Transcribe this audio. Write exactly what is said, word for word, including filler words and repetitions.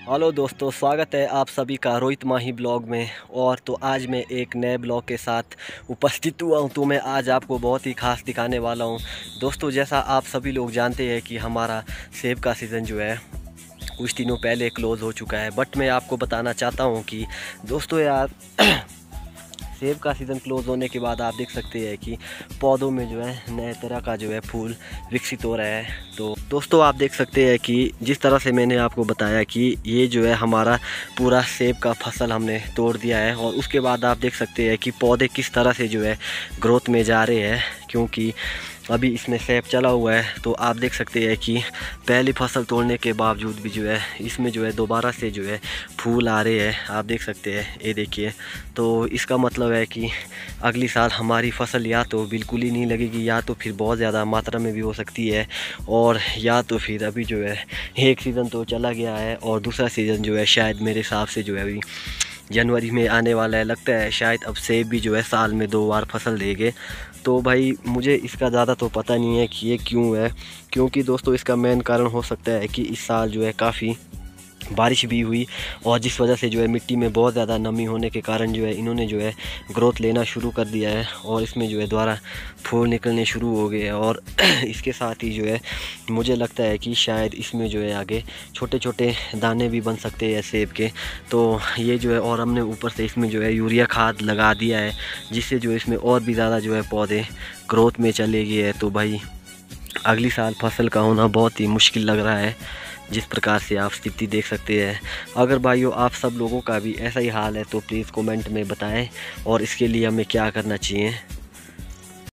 Hello दोस्तों, स्वागत है आप सभी का रोहित माही ब्लॉग में। और तो आज मैं एक नए ब्लॉग के साथ उपस्थित हुआ हूँ। तो मैं आज आपको बहुत ही खास दिखाने वाला हूँ। दोस्तों, जैसा आप सभी लोग जानते हैं कि हमारा सेब का सीज़न जो है कुछ दिनों पहले क्लोज़ हो चुका है। बट मैं आपको बताना चाहता हूँ कि दोस्तों यार सेब का सीज़न क्लोज़ होने के बाद आप देख सकते हैं कि पौधों में जो है नए तरह का जो है फूल विकसित हो रहा है। तो दोस्तों आप देख सकते हैं कि जिस तरह से मैंने आपको बताया कि ये जो है हमारा पूरा सेब का फसल हमने तोड़ दिया है, और उसके बाद आप देख सकते हैं कि पौधे किस तरह से जो है ग्रोथ में जा रहे हैं, क्योंकि अभी इसमें सेब चला हुआ है। तो आप देख सकते हैं कि पहली फसल तोड़ने के बावजूद भी जो है इसमें जो है दोबारा से जो है फूल आ रहे हैं। आप देख सकते हैं, ये देखिए। तो इसका मतलब है कि अगली साल हमारी फसल या तो बिल्कुल ही नहीं लगेगी, या तो फिर बहुत ज़्यादा मात्रा में भी हो सकती है, और या तो फिर अभी जो है एक सीज़न तो चला गया है और दूसरा सीज़न जो है शायद मेरे हिसाब से जो है अभी जनवरी में आने वाला है। लगता है शायद अब सेब भी जो है साल में दो बार फसल देंगे। तो भाई मुझे इसका ज़्यादा तो पता नहीं है कि ये क्यों है, क्योंकि दोस्तों इसका मेन कारण हो सकता है कि इस साल जो है काफ़ी बारिश भी हुई, और जिस वजह से जो है मिट्टी में बहुत ज़्यादा नमी होने के कारण जो है इन्होंने जो है ग्रोथ लेना शुरू कर दिया है, और इसमें जो है दोबारा फूल निकलने शुरू हो गए हैं। और इसके साथ ही जो है मुझे लगता है कि शायद इसमें जो है आगे छोटे छोटे दाने भी बन सकते हैं सेब के। तो ये जो है, और हमने ऊपर से इसमें जो है यूरिया खाद लगा दिया है, जिससे जो इसमें और भी ज़्यादा जो है पौधे ग्रोथ में चले गए हैं। तो भाई अगली साल फसल का होना बहुत ही मुश्किल लग रहा है, जिस प्रकार से आप स्थिति देख सकते हैं। अगर भाइयों आप सब लोगों का भी ऐसा ही हाल है तो प्लीज़ कमेंट में बताएं, और इसके लिए हमें क्या करना चाहिए।